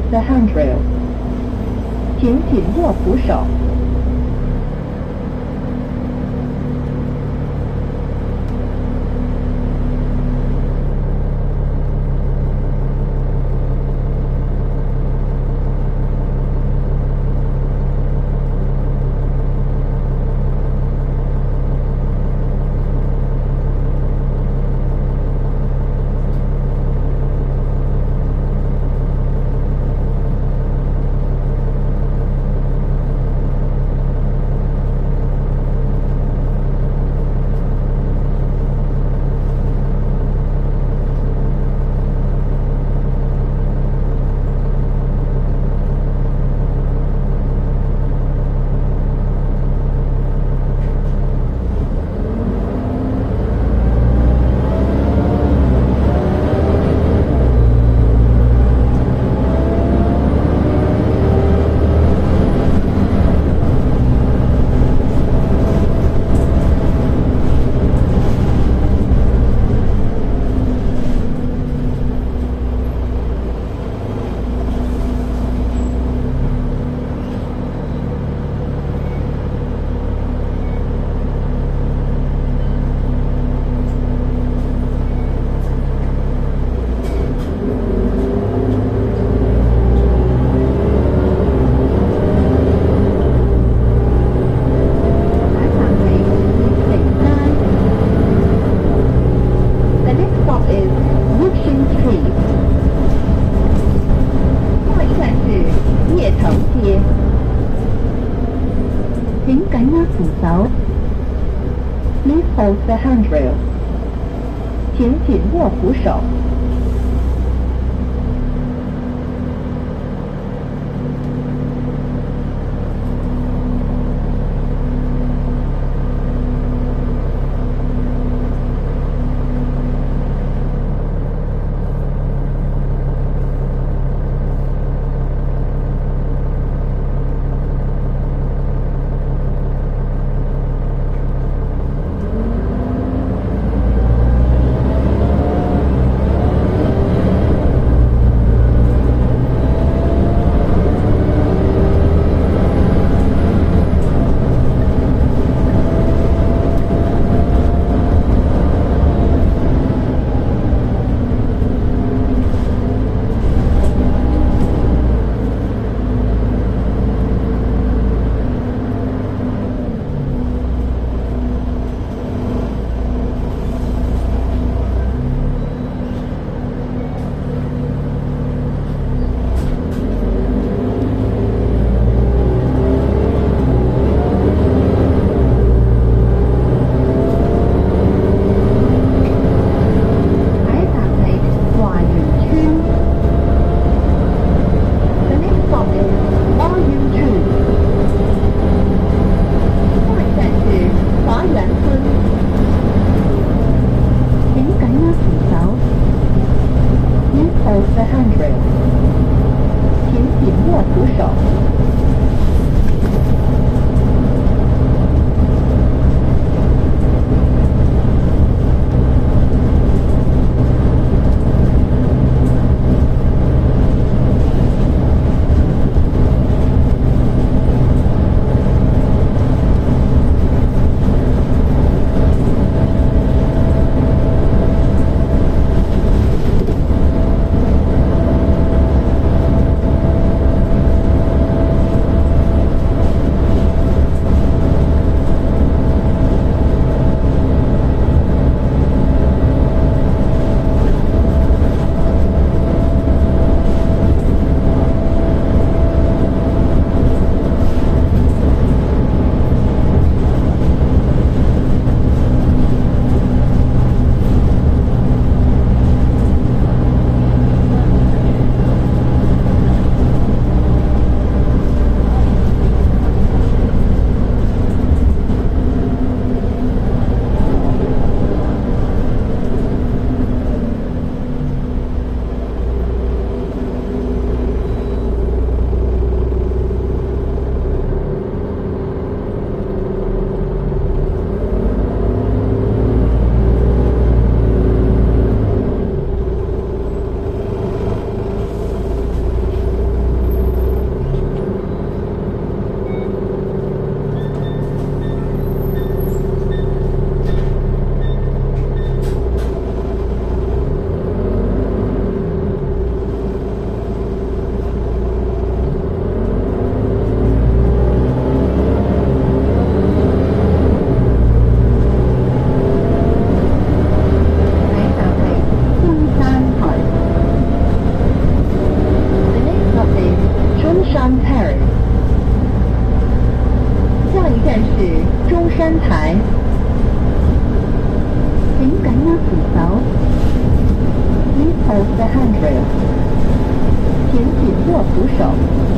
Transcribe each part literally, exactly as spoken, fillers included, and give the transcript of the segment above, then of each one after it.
the handrail， 请紧握扶手。Please hold the handrail. 请紧握扶手。 站是中山台，请紧握扶手。Please hold the handrail. 请紧握扶手。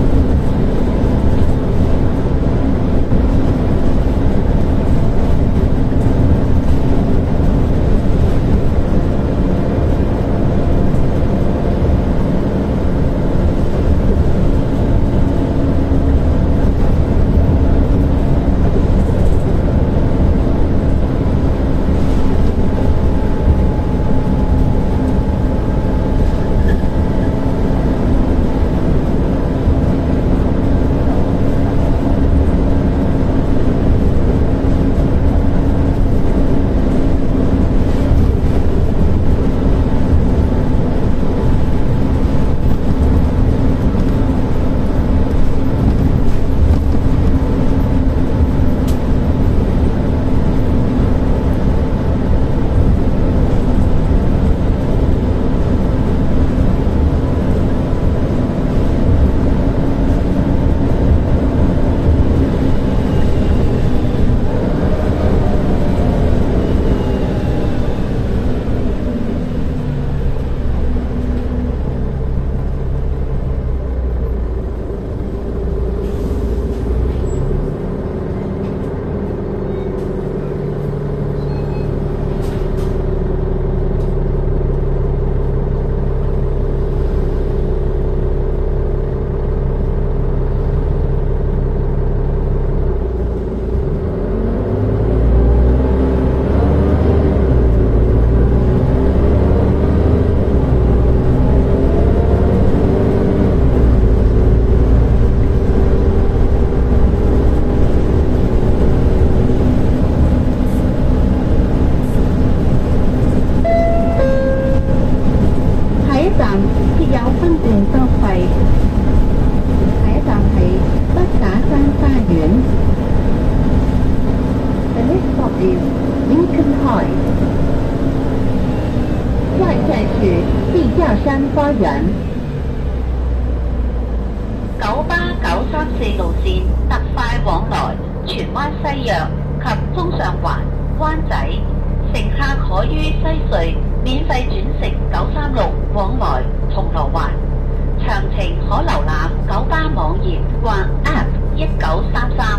九巴九三四路線特快往來荃灣西約及中上環、灣仔，乘客可於西隧免費轉乘九三六往來銅鑼灣。詳情可瀏覽九巴網頁或 App 一九三三。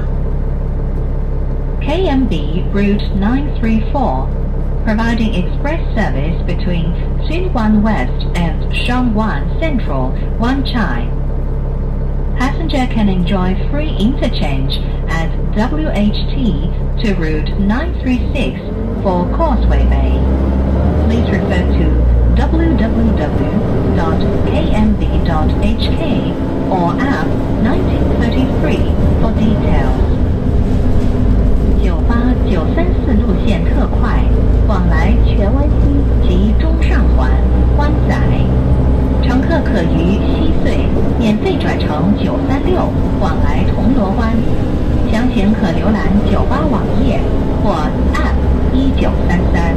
K M B Route nine three four, providing express service between Xinhuan West and Shangwan Central, Wan Chai. Passenger can enjoy free interchange at W H T to Route nine three six for Causeway Bay. Please refer to w w w dot k m b dot h k or App nineteen thirty-three for details. 九巴九三四路线特快，往来荃湾西及中上环、湾仔。乘客可于西隧免费转乘九三六往来铜锣湾，详情可浏览九巴网页或 App 一九三三。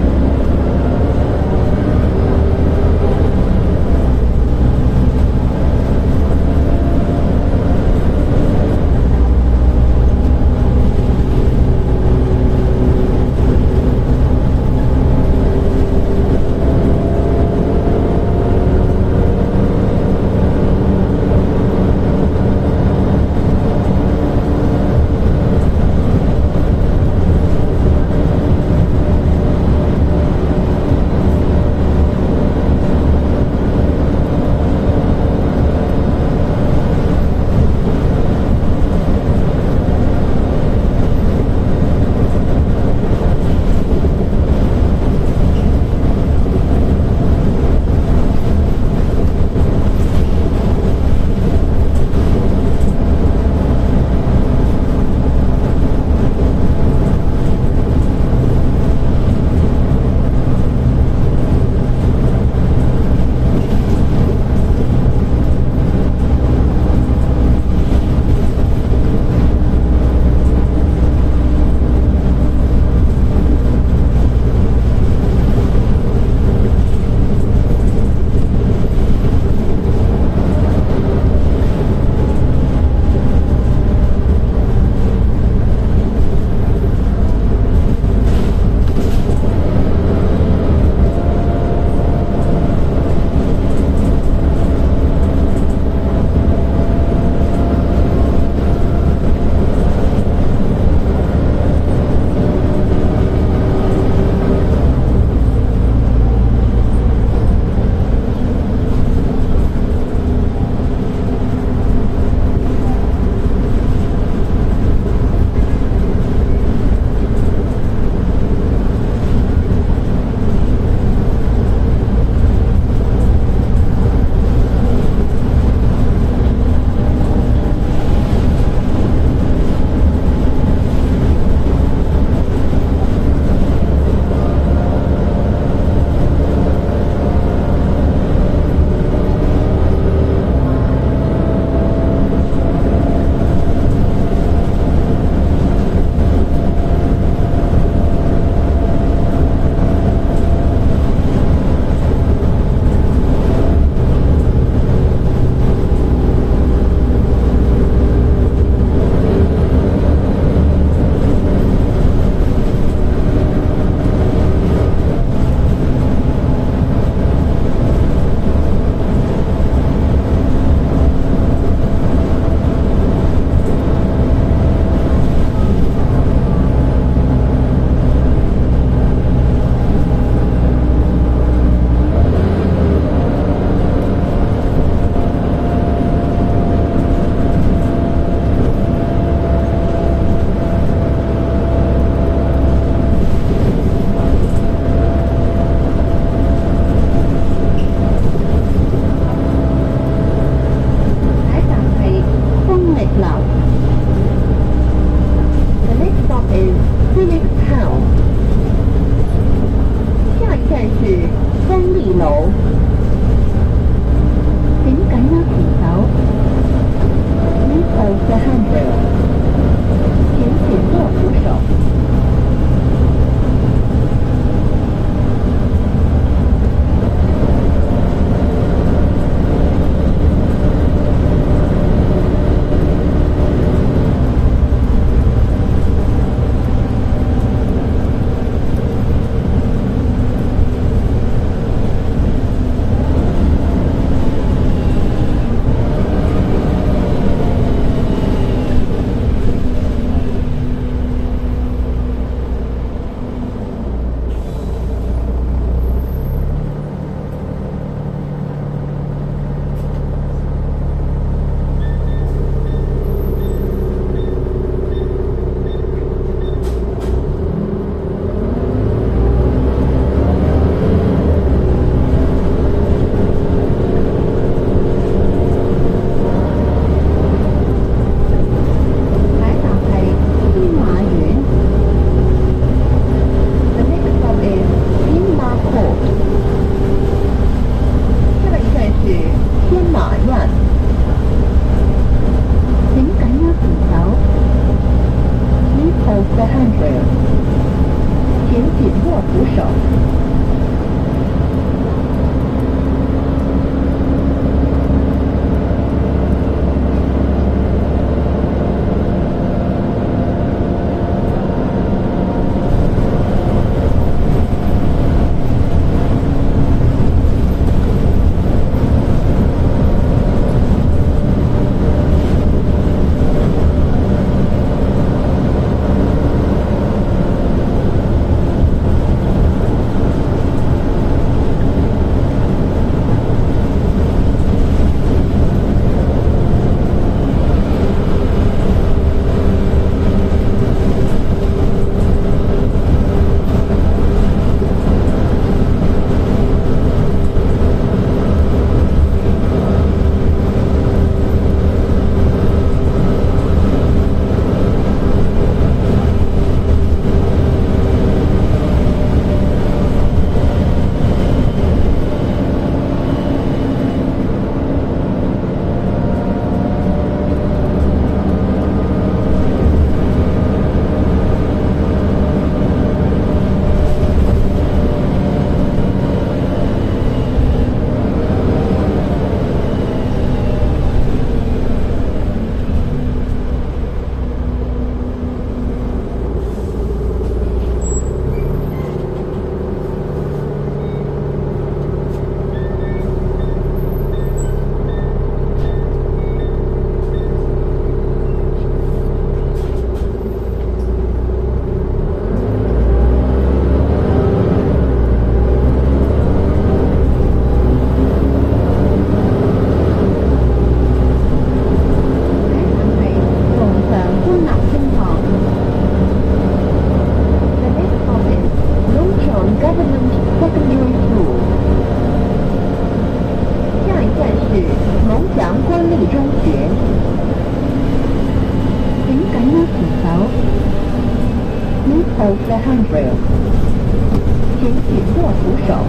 the handrail， 请紧握扶手。Hold the handrail， 请紧握扶手。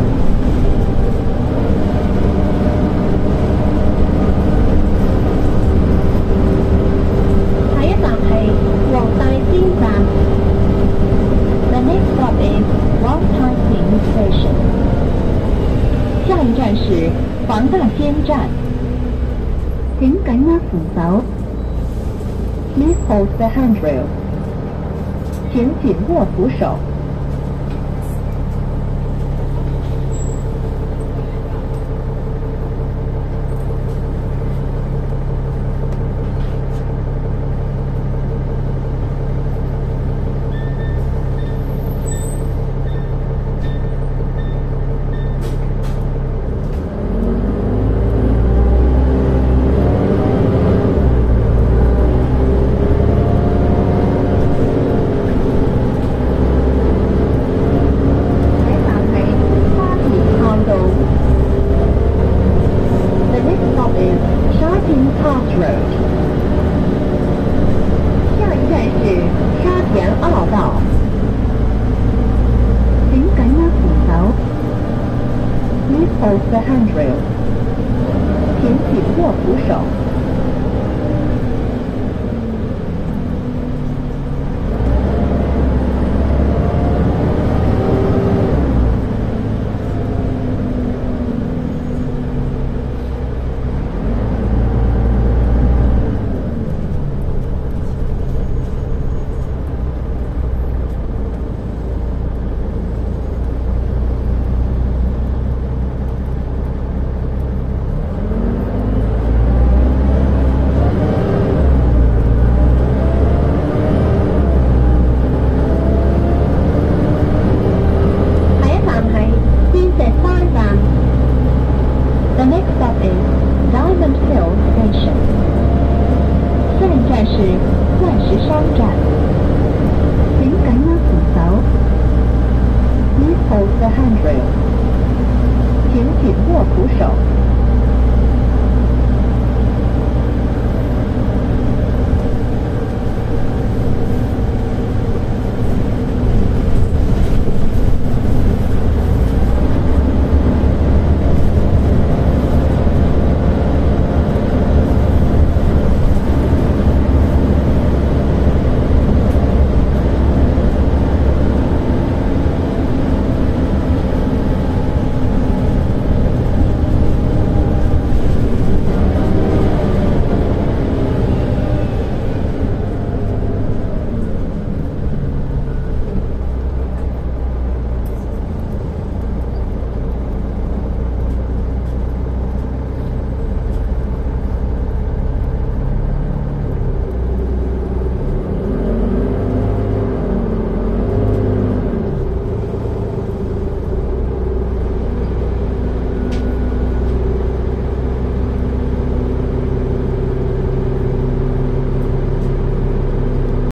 下一站係黃大仙站。The next stop is Wangtai Station。下一站是黃大仙站。請緊握扶手。Please hold the handrail。请紧握扶手。Hold the handrail， 请紧握扶手。The next stop is Diamond Hill Station。下一站是钻石山站。